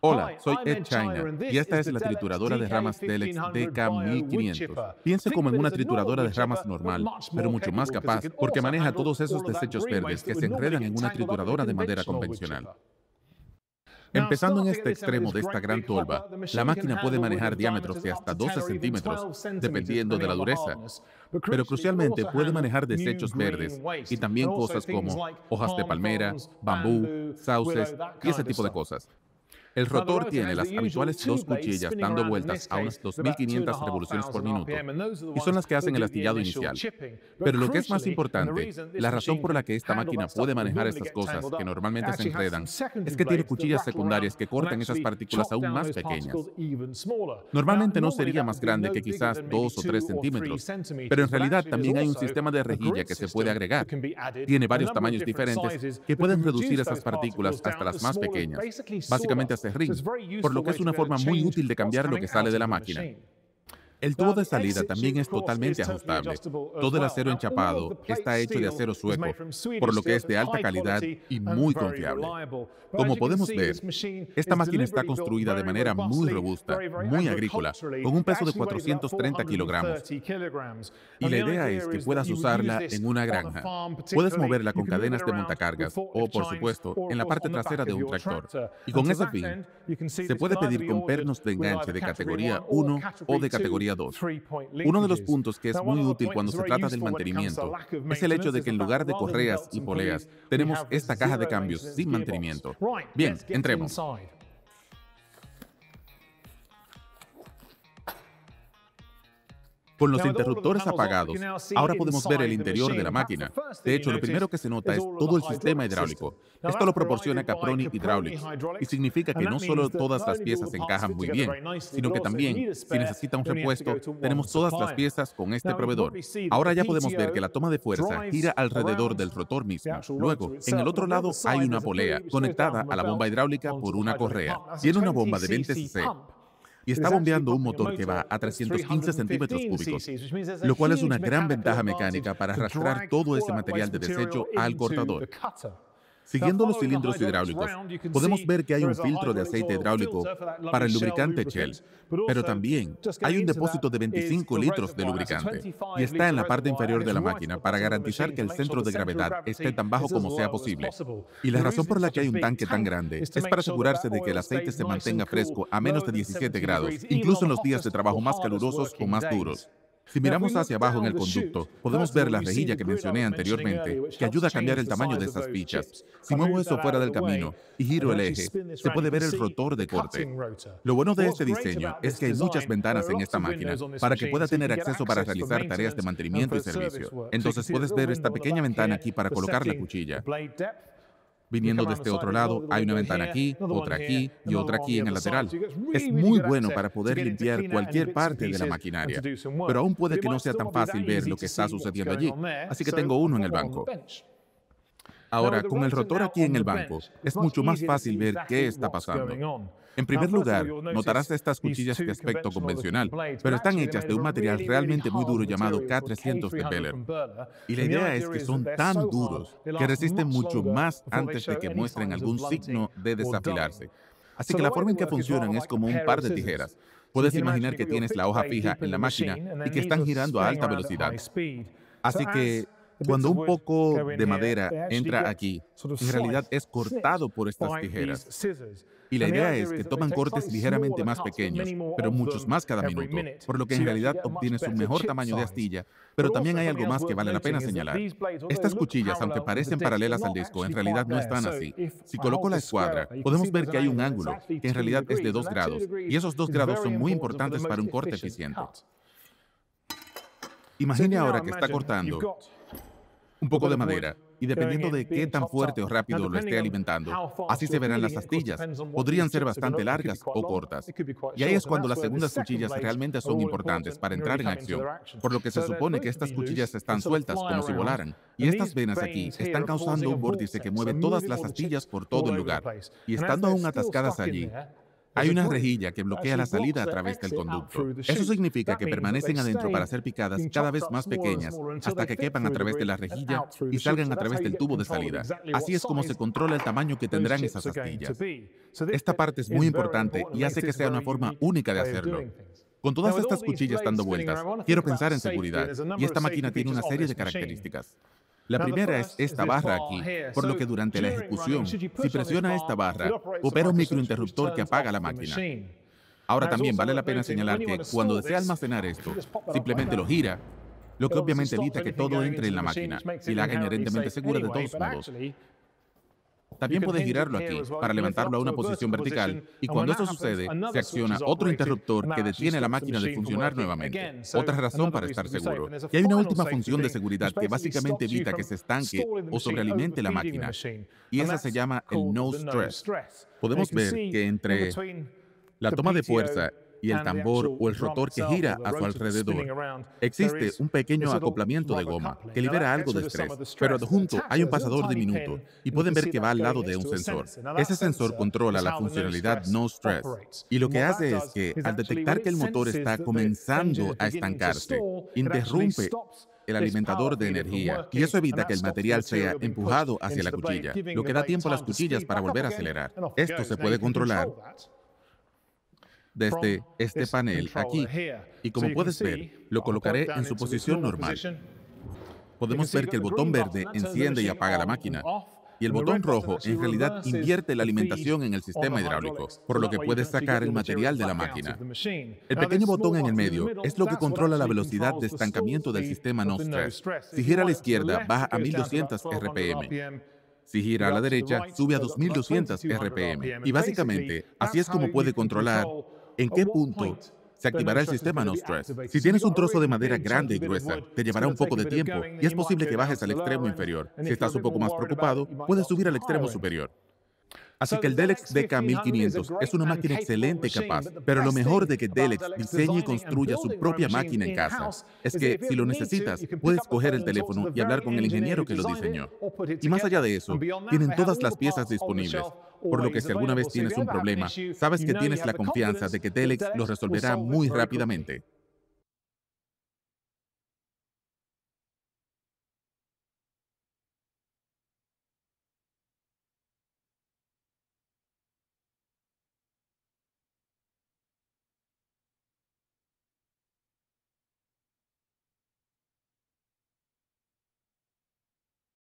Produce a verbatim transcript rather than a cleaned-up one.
Hola, soy Ed China y esta es la trituradora de ramas Delex D K mil quinientos. Piense como en una trituradora de ramas normal, pero mucho más capaz porque maneja todos esos desechos verdes que se enredan en una trituradora de madera convencional. Empezando en este extremo de esta gran tolva, la máquina puede manejar diámetros de hasta doce centímetros, dependiendo de la dureza. Pero crucialmente puede manejar desechos verdes y también cosas como hojas de palmera, bambú, sauces y ese tipo de cosas. El rotor tiene las habituales dos cuchillas dando vueltas a unas dos mil quinientas revoluciones por minuto y son las que hacen el astillado inicial. Pero lo que es más importante, la razón por la que esta máquina puede manejar estas cosas que normalmente se enredan, es que tiene cuchillas secundarias que cortan esas partículas aún más pequeñas. Normalmente no sería más grande que quizás dos o tres centímetros, pero en realidad también hay un sistema de rejilla que se puede agregar. Tiene varios tamaños diferentes que pueden reducir esas partículas hasta las más pequeñas, básicamente hasta ring, por lo que es una forma muy útil de cambiar lo que sale de la máquina. El tubo de salida también es totalmente ajustable. Todo el acero enchapado está hecho de acero sueco, por lo que es de alta calidad y muy confiable. Como podemos ver, esta máquina está construida de manera muy robusta, muy agrícola, con un peso de cuatrocientos treinta kilogramos. Y la idea es que puedas usarla en una granja. Puedes moverla con cadenas de montacargas o, por supuesto, en la parte trasera de un tractor. Y con ese fin, se puede pedir con pernos de enganche de categoría uno o de categoría dos. Uno de los puntos que es muy útil cuando se trata del mantenimiento es el hecho de que en lugar de correas y poleas, tenemos esta caja de cambios sin mantenimiento. Bien, entremos. Con los interruptores apagados, ahora podemos ver el interior de la máquina. De hecho, lo primero que se nota es todo el sistema hidráulico. Esto lo proporciona Caproni Hydraulics y significa que no solo todas las piezas encajan muy bien, sino que también, si necesita un repuesto, tenemos todas las piezas con este proveedor. Ahora ya podemos ver que la toma de fuerza gira alrededor del rotor mismo. Luego, en el otro lado hay una polea conectada a la bomba hidráulica por una correa. Tiene una bomba de veinte cc y está bombeando un motor que va a trescientos quince centímetros cúbicos, lo cual es una gran ventaja mecánica para arrastrar todo ese material de desecho al cortador. Siguiendo los cilindros hidráulicos, podemos ver que hay un filtro de aceite hidráulico para el lubricante Shell, pero también hay un depósito de veinticinco litros de lubricante y está en la parte inferior de la máquina para garantizar que el centro de gravedad esté tan bajo como sea posible. Y la razón por la que hay un tanque tan grande es para asegurarse de que el aceite se mantenga fresco a menos de diecisiete grados, incluso en los días de trabajo más calurosos o más duros. Si miramos hacia abajo en el conducto, podemos ver la rejilla que mencioné anteriormente, que ayuda a cambiar el tamaño de esas fichas. Si muevo eso fuera del camino y giro el eje, se puede ver el rotor de corte. Lo bueno de este diseño es que hay muchas ventanas en esta máquina para que pueda tener acceso para realizar tareas de mantenimiento y servicio. Entonces puedes ver esta pequeña ventana aquí para colocar la cuchilla. Viniendo de este otro lado, hay una ventana aquí, otra aquí y otra aquí en el lateral. Es muy bueno para poder limpiar cualquier parte de la maquinaria, pero aún puede que no sea tan fácil ver lo que está sucediendo allí, así que tengo uno en el banco. Ahora, con el rotor aquí en el banco, es mucho más fácil ver qué está pasando. En primer lugar, notarás estas cuchillas de aspecto convencional, pero están hechas de un material realmente muy duro llamado K trescientos de Beller. Y la idea es que son tan duros que resisten mucho más antes de que muestren algún signo de desafilarse. Así que la forma en que funcionan es como un par de tijeras. Puedes imaginar que tienes la hoja fija en la máquina y que están girando a alta velocidad. Así que cuando un poco de madera entra aquí, en realidad es cortado por estas tijeras. Y la idea es que toman cortes ligeramente más pequeños, pero muchos más cada minuto, por lo que en realidad obtienes un mejor tamaño de astilla, pero también hay algo más que vale la pena señalar. Estas cuchillas, aunque parecen paralelas al disco, en realidad no están así. Si coloco la escuadra, podemos ver que hay un ángulo, que en realidad es de dos grados, y esos dos grados son muy importantes para un corte eficiente. Imagine ahora que está cortando un poco de madera, y dependiendo de qué tan fuerte o rápido lo esté alimentando, así se verán las astillas. Podrían ser bastante largas o cortas. Y ahí es cuando las segundas cuchillas realmente son importantes para entrar en acción, por lo que se supone que estas cuchillas están sueltas como si volaran. Y estas venas aquí están causando un vórtice que mueve todas las astillas por todo el lugar. Y estando aún atascadas allí, Hay una rejilla que bloquea la salida a través del conducto. Eso significa que permanecen adentro para ser picadas cada vez más pequeñas hasta que quepan a través de la rejilla y salgan a través del tubo de salida. Así es como se controla el tamaño que tendrán esas astillas. Esta parte es muy importante y hace que sea una forma única de hacerlo. Con todas estas cuchillas dando vueltas, quiero pensar en seguridad, y esta máquina tiene una serie de características. La primera es esta barra aquí, por lo que durante la ejecución, si presiona esta barra, opera un microinterruptor que apaga la máquina. Ahora también vale la pena señalar que cuando desea almacenar esto, simplemente lo gira, lo que obviamente evita que todo entre en la máquina y la haga inherentemente segura de todos modos. También puede girarlo aquí para levantarlo a una posición vertical y cuando eso sucede, se acciona otro interruptor que detiene la máquina de funcionar nuevamente. Otra razón para estar seguro. Y hay una última función de seguridad que básicamente evita que se estanque o sobrealimente la máquina. Y esa se llama el no stress. Podemos ver que entre la toma de fuerza y el tambor o el rotor que gira a su alrededor, existe un pequeño acoplamiento de goma que libera algo de estrés, pero adjunto hay un pasador diminuto y pueden ver que va al lado de un sensor. Ese sensor controla la funcionalidad no stress y lo que hace es que al detectar que el motor está comenzando a estancarse, interrumpe el alimentador de energía y eso evita que el material sea empujado hacia la cuchilla, lo que da tiempo a las cuchillas para volver a acelerar. Esto se puede controlar desde este panel aquí. Y como puedes ver, lo colocaré en su posición normal. Podemos ver que el botón verde enciende y apaga la máquina. Y el botón rojo en realidad invierte la alimentación en el sistema hidráulico, por lo que puedes sacar el material de la máquina. El pequeño botón en el medio es lo que controla la velocidad de estancamiento del sistema no stress. Si gira a la izquierda, baja a mil doscientos R P M. Si gira a la derecha, sube a dos mil doscientos R P M. Y básicamente, así es como puede controlar en qué punto se activará el sistema no stress. Si tienes un trozo de madera grande y gruesa, te llevará un poco de tiempo y es posible que bajes al extremo inferior. Si estás un poco más preocupado, puedes subir al extremo superior. Así que el Delex D K mil quinientos es una máquina excelente y capaz, pero lo mejor de que Delex diseñe y construya su propia máquina en casa es que, si lo necesitas, puedes coger el teléfono y hablar con el ingeniero que lo diseñó. Y más allá de eso, tienen todas las piezas disponibles, por lo que si alguna vez tienes un problema, sabes que tienes la confianza de que Delex lo resolverá muy rápidamente.